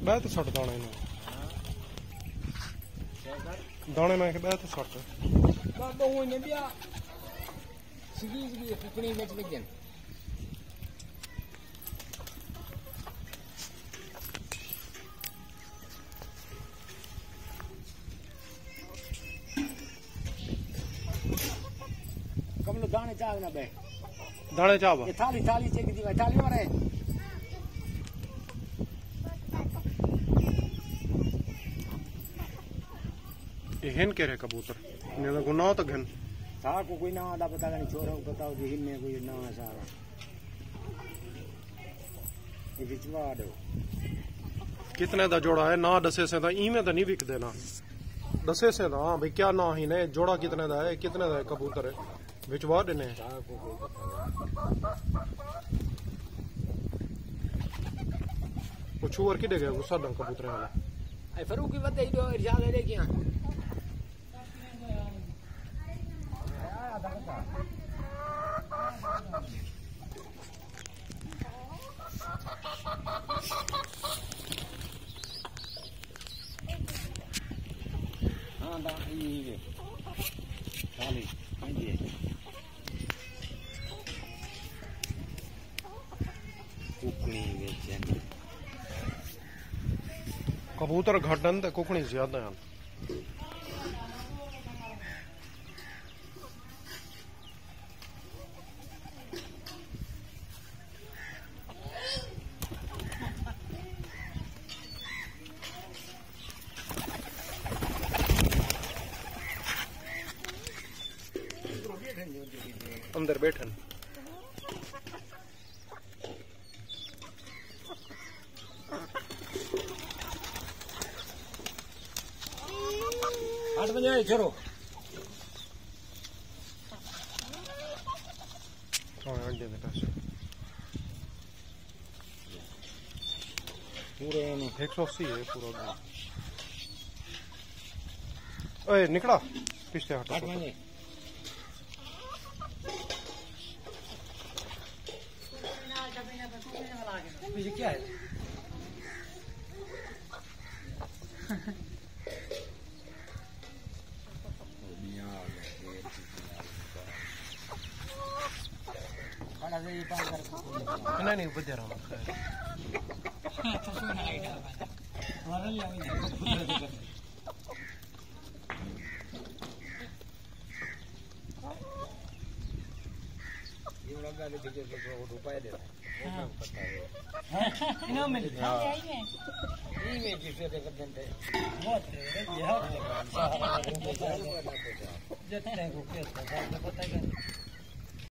बह तो सट दाने में दाने में बह तो सट बाबा वो ने बिया सगी कुकड़ी में लगे कमलो दाने चाव ना बे दाने चाव ये थाली थाली चेक दी थाली मारे हिन के रे कबूतर ने गुनाह तो घन सा को कोई ना आदा पता नहीं छोरा को बताओ जी हिन में कोई ना है सारा ये बिचवा दो कितने दा जोड़ा है ना दसे से दा ई में तो नहीं बिक देना दसे से दा हां भाई क्या ना ही ने जोड़ा कितने दा है कितने दा है कबूतर है बिचवा देने सा को कोई कुछ और की देगा गुस्सा दम कबूतर वाला ए फरूक की बते दो इरशाद है क्या हाँ दा ये थाली ये कुकनी बेचन कबूतर घटन ते कुकनी ज्यादा हैं अंदर बैठन आठ बजे छोरो अंडे दे पैसे पूरे 180 है पूरा ओए निकला पिछले हट 8 बजे ये क्या है नहीं बदे रहा रुपये दे रहा है